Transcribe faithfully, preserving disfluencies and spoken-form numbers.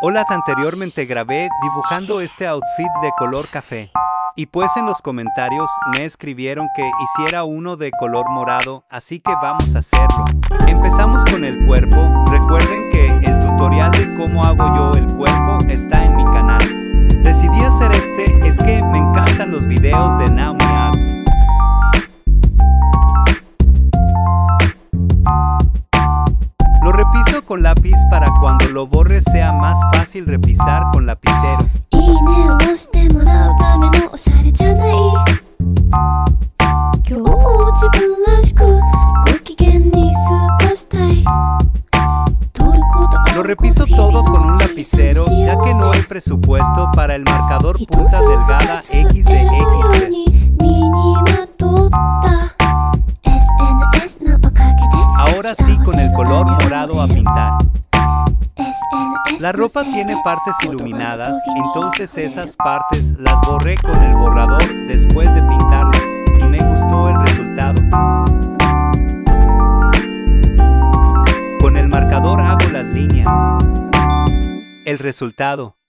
Hola, anteriormente grabé dibujando este outfit de color café. Y pues en los comentarios me escribieron que hiciera uno de color morado, así que vamos a hacerlo. Empezamos con el cuerpo. Recuerden que el tutorial de cómo hago yo el cuerpo está en mi canal. Decidí hacer este, es que me encantan los videos de Naomi Arts. Lo repiso con lápiz para cuando lo borre sea más fácil repisar con lapicero. Lo repiso todo con un lapicero, ya que no hay presupuesto para el marcador punta delgada equis de equis de. Ahora sí, con el color morado a pintar. La ropa tiene partes iluminadas, entonces esas partes las borré con el borrador después de pintarlas, y me gustó el resultado. Con el marcador hago las líneas. El resultado.